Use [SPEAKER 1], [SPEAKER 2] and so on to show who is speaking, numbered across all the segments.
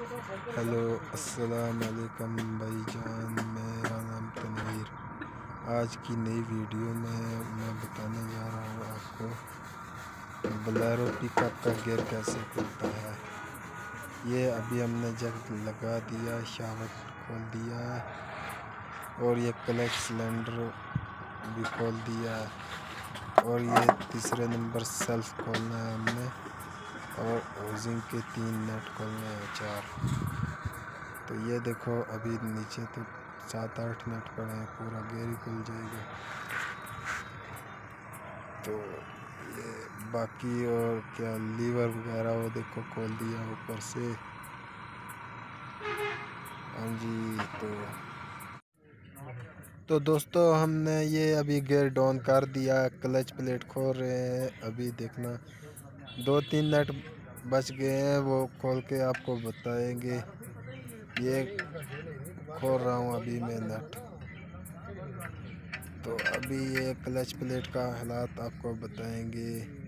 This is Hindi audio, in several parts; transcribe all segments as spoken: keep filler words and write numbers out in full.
[SPEAKER 1] हेलो अस्सलाम वालेकुम भाईजान, मेरा नाम तनवीर। आज की नई वीडियो में मैं बताने जा रहा हूँ आपको बोलेरो पिकअप का गियर कैसे खुलता है। ये अभी हमने जग लगा दिया, शावट खोल दिया है और ये क्लच सिलेंडर भी खोल दिया है और ये तीसरे नंबर सेल्फ खोलना है हमने और होजिंग के तीन नट खोलने हैं, चार। तो ये देखो अभी नीचे तो सात आठ नट पड़े हैं, पूरा गियर ही खुल जाएगा। तो ये बाकी और क्या लीवर वगैरह वो देखो खोल दिया ऊपर से। हाँ जी। तो तो दोस्तों हमने ये अभी गियर डाउन कर दिया, क्लच प्लेट खोल रहे हैं। अभी देखना दो तीन नट बच गए हैं, वो खोल के आपको बताएंगे। ये खोल रहा हूँ अभी मैं नट। तो अभी ये क्लच प्लेट का हालात आपको बताएंगे।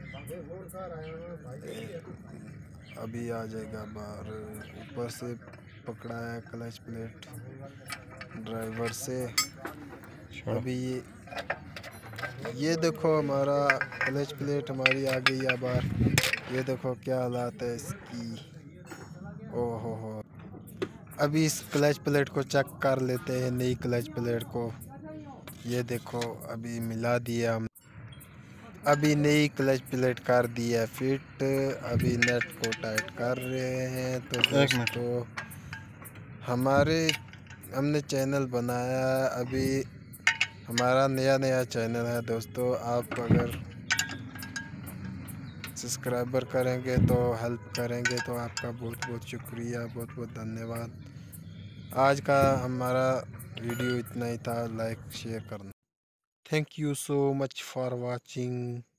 [SPEAKER 1] अभी आ जाएगा बाहर, ऊपर से पकड़ा है क्लच प्लेट ड्राइवर से। अभी ये ये देखो हमारा क्लच प्लेट हमारी आ गई है बाहर। ये देखो क्या हालात है इसकी। ओहो हो। अभी इस क्लच प्लेट को चेक कर लेते हैं, नई क्लच प्लेट को। ये देखो अभी मिला दिया हम, अभी नई क्लच प्लेट कर दी है फिट। अभी नट को टाइट कर रहे हैं। तो दोस्तों हमारे हमने चैनल बनाया, अभी हमारा नया नया चैनल है दोस्तों। आप अगर सब्सक्राइबर करेंगे तो हेल्प करेंगे तो आपका बहुत बहुत शुक्रिया, बहुत बहुत धन्यवाद। आज का हमारा वीडियो इतना ही था। लाइक शेयर करना। Thank you so much for watching.